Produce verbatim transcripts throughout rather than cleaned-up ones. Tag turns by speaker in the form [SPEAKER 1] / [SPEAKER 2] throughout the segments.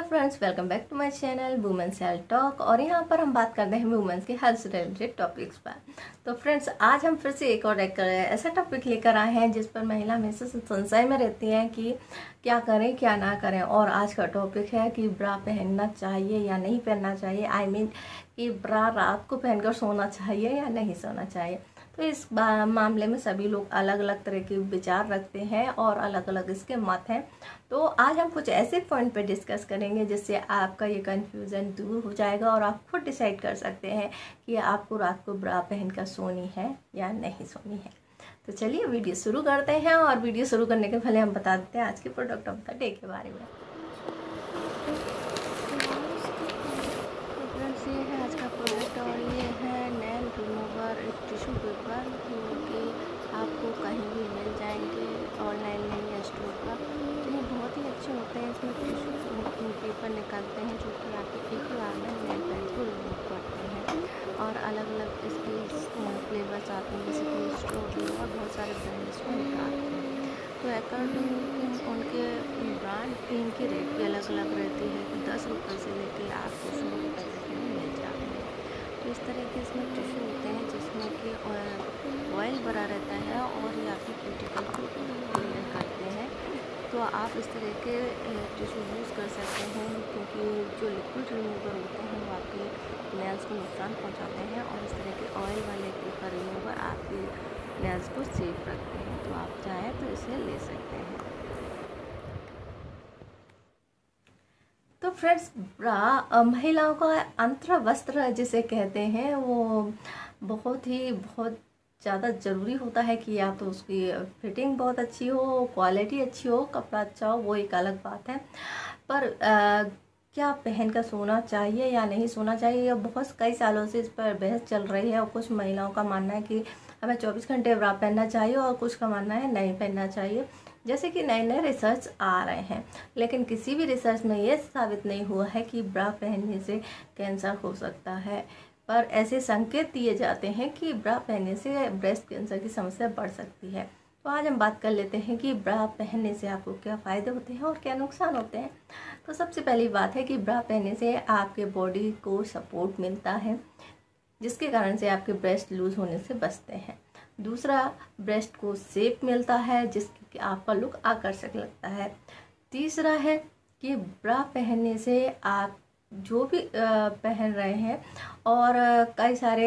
[SPEAKER 1] Friends, welcome back to my channel women's health talk. और यहाँ पर हम बात करते हैं वुमेन्स के हेल्थ से रिलेटेड टॉपिक्स पर। तो फ्रेंड्स, आज हम फिर से एक और एक ऐसा टॉपिक लेकर आए हैं जिस पर महिला हमेशा से संशय में रहती हैं कि क्या करें क्या ना करें। और आज का टॉपिक है कि ब्रा पहनना चाहिए या नहीं पहनना चाहिए। आई मीन कि ब्रा रात को पहनकर सोना चाहिए या नहीं सोना चाहिए। तो इस मामले में सभी लोग अलग अलग तरह के विचार रखते हैं और अलग अलग इसके मत हैं। तो आज हम कुछ ऐसे पॉइंट पे डिस्कस करेंगे जिससे आपका ये कन्फ्यूज़न दूर हो जाएगा और आप खुद डिसाइड कर सकते हैं कि आपको रात को ब्रा पहनकर सोनी है या नहीं सोनी है। तो चलिए वीडियो शुरू करते हैं। और वीडियो शुरू करने के पहले हम बता देते हैं आज के प्रोडक्ट ऑफ द डे के बारे में। फ्रेंड्स, ये है आज का प्रोडक्ट और ये है नेल रिमूवर टिश्यू पेपर, जो कि आपको कहीं भी मिल जाएंगे ऑनलाइन में या स्टोर पर। तो ये बहुत ही अच्छे होते हैं। इसमें टिश्यू पेपर निकालते हैं जो कि आपके एक ही बार में नेल पेंट को रिमूव करते हैं। और अलग अलग इसके फ्लेवर्स आते हैं, जैसे कि स्ट्रॉबेरी और बहुत सारे ब्रांड इसमें निकालते हैं। तो अकॉर्डिंग उनके ब्रांड की इनकी रेट भी अलग अलग रहती है कि दस रुपये से लेके आपको सौ रुपये तक में मिल जाते हैं। तो इस तरह के इसमें टिश्यू होते हैं जिसमें कि ऑयल भरा रहता है और ये आपकी क्यूटिकल को क्लियर करते हैं। तो आप इस तरह के टिश्यू यूज़ कर सकते हैं, क्योंकि जो लिक्विड रिमूवर होते हैं वो आपके नेल्स को नुकसान पहुंचाते हैं और इस तरह के ऑयल वाले पेपर रिमूवर आपके नेल्स को सेफ रखते हैं। तो आप चाहें तो इसे ले सकते हैं। तो फ्रेंड्स, ब्रा महिलाओं का अंतर वस्त्र जिसे कहते हैं वो बहुत ही बहुत ज़्यादा ज़रूरी होता है कि या तो उसकी फिटिंग बहुत अच्छी हो, क्वालिटी अच्छी हो, कपड़ा अच्छा हो, वो एक अलग बात है। पर आ, क्या पहन कर सोना चाहिए या नहीं सोना चाहिए, ये बहुत कई सालों से इस पर बहस चल रही है। और कुछ महिलाओं का मानना है कि हमें चौबीस घंटे ब्रा पहनना चाहिए और कुछ का मानना है नहीं पहनना चाहिए। जैसे कि नए नए रिसर्च आ रहे हैं, लेकिन किसी भी रिसर्च में ये साबित नहीं हुआ है कि ब्रा पहनने से कैंसर हो सकता है। पर ऐसे संकेत दिए जाते हैं कि ब्रा पहनने से ब्रेस्ट कैंसर की समस्या बढ़ सकती है। तो आज हम बात कर लेते हैं कि ब्रा पहनने से आपको क्या फ़ायदे होते हैं और क्या नुकसान होते हैं। तो सबसे पहली बात है कि ब्रा पहनने से आपके बॉडी को सपोर्ट मिलता है, जिसके कारण से आपके ब्रेस्ट लूज होने से बचते हैं। दूसरा, ब्रेस्ट को शेप मिलता है जिसकी आपका लुक आकर्षक लगता है। तीसरा है कि ब्रा पहनने से आप जो भी पहन रहे हैं और कई सारे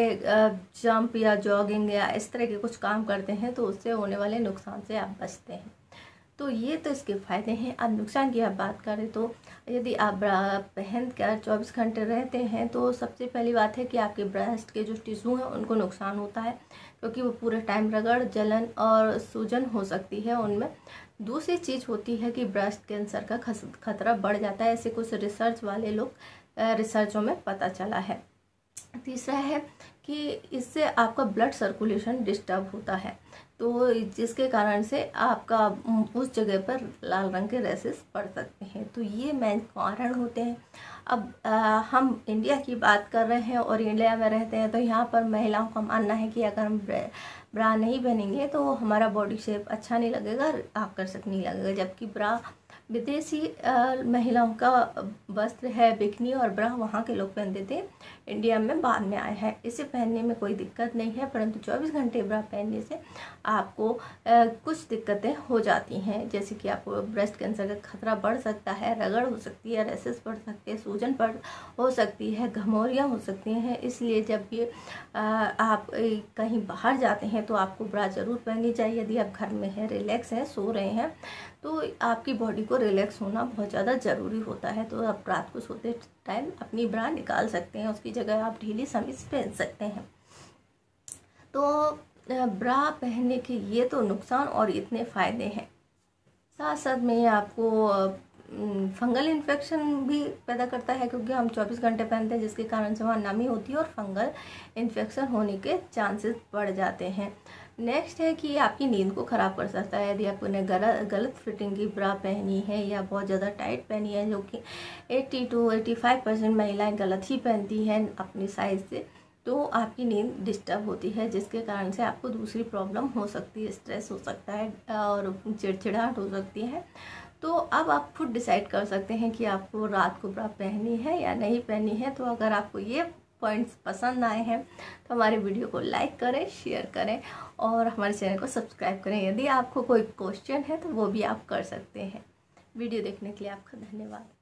[SPEAKER 1] जंप या जॉगिंग या इस तरह के कुछ काम करते हैं तो उससे होने वाले नुकसान से आप बचते हैं। तो ये तो इसके फ़ायदे हैं। अब नुकसान की आप बात करें तो यदि आप ब्रा पहन कर चौबीस घंटे रहते हैं तो सबसे पहली बात है कि आपके ब्रेस्ट के जो टिश्यू हैं उनको नुकसान होता है, क्योंकि वो पूरे टाइम रगड़, जलन और सूजन हो सकती है उनमें। दूसरी चीज़ होती है कि ब्रेस्ट कैंसर का खतरा बढ़ जाता है, ऐसे कुछ रिसर्च वाले लोग रिसर्चों में पता चला है। तीसरा है कि इससे आपका ब्लड सर्कुलेशन डिस्टर्ब होता है, तो जिसके कारण से आपका उस जगह पर लाल रंग के रैसेस पड़ सकते हैं। तो ये मेन कारण होते हैं। अब आ, हम इंडिया की बात कर रहे हैं और इंडिया में रहते हैं, तो यहाँ पर महिलाओं का मानना है कि अगर हम ब्रा नहीं पहनेंगे तो हमारा बॉडी शेप अच्छा नहीं लगेगा, आकर्षक नहीं लगेगा। जबकि ब्रा विदेशी महिलाओं का वस्त्र है, बिकनी और ब्रा वहाँ के लोग पहनते थे, इंडिया में बाद में आए हैं। इसे पहनने में कोई दिक्कत नहीं है, परंतु चौबीस घंटे ब्रा पहनने से आपको आ, कुछ दिक्कतें हो जाती हैं, जैसे कि आपको ब्रेस्ट कैंसर का खतरा बढ़ सकता है, रगड़ हो सकती है, रैसेस बढ़ सकते हैं, सूजन पड़ हो सकती है, घमौरियाँ हो सकती हैं। इसलिए जब ये आ, आप कहीं बाहर जाते हैं तो आपको ब्रा ज़रूर पहननी चाहिए। यदि आप घर में हैं, रिलैक्स हैं, सो रहे हैं, तो आपकी बॉडी को रिलैक्स होना बहुत ज़्यादा ज़रूरी होता है। तो आप रात को सोते टाइम अपनी ब्रा निकाल सकते हैं, उसकी जगह आप ढीली समीज पहन सकते हैं। तो ब्रा पहनने के ये तो नुकसान और इतने फ़ायदे हैं। साथ साथ में आपको फंगल इन्फेक्शन भी पैदा करता है, क्योंकि हम चौबीस घंटे पहनते हैं, जिसके कारण से वहाँ नमी होती है और फंगल इन्फेक्शन होने के चांसेस बढ़ जाते हैं। नेक्स्ट है कि आपकी नींद को ख़राब कर सकता है। यदि आपने गलत गलत फिटिंग की ब्रा पहनी है या बहुत ज़्यादा टाइट पहनी है, जो कि अस्सी टू पचासी परसेंट महिलाएं गलत ही पहनती हैं अपनी साइज़ से, तो आपकी नींद डिस्टर्ब होती है, जिसके कारण से आपको दूसरी प्रॉब्लम हो सकती है, स्ट्रेस हो सकता है और चिड़चिड़ाहट हो सकती है। तो अब आप खुद डिसाइड कर सकते हैं कि आपको रात को ब्रा पहननी है या नहीं पहननी है। तो अगर आपको ये पॉइंट्स पसंद आए हैं तो हमारे वीडियो को लाइक करें, शेयर करें और हमारे चैनल को सब्सक्राइब करें। यदि आपको कोई क्वेश्चन है तो वो भी आप कर सकते हैं। वीडियो देखने के लिए आपका धन्यवाद।